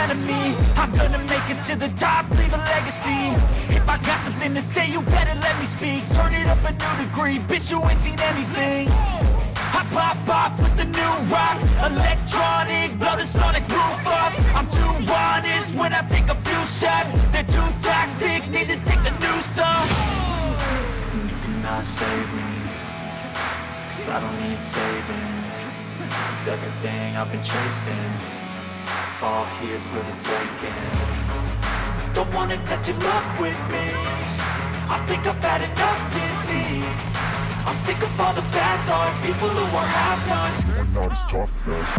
enemy. I'm gonna make it to the top, leave a legacy. If I got something to say, you better let me speak. Turn it up a new degree, bitch, you ain't seen anything. I pop off with the new rock, electronic, blow the sonic roof up. I'm too honest when I take a few shots. They're too toxic, need to take a new song. You cannot save me, 'cause I don't need saving. It's everything I've been chasing, all here for the taking. Don't wanna test your luck with me, I think I've had enough disease. I'm sick of all the bad thoughts, people who are half-nots. We're not as tough as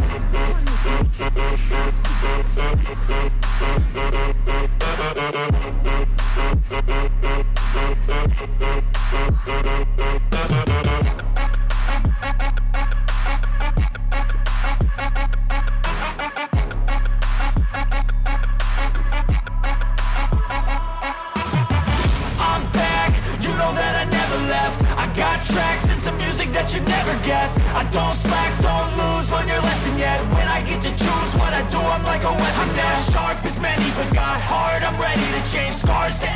I'm back, you know that I never left. I got tracks and some music that you never guess. I don't slack, don't lose, learn your lesson yet. When I get to choose what I do, I'm like a weapon. I'm not sharp as many, but got heart, I'm ready to change. Scars to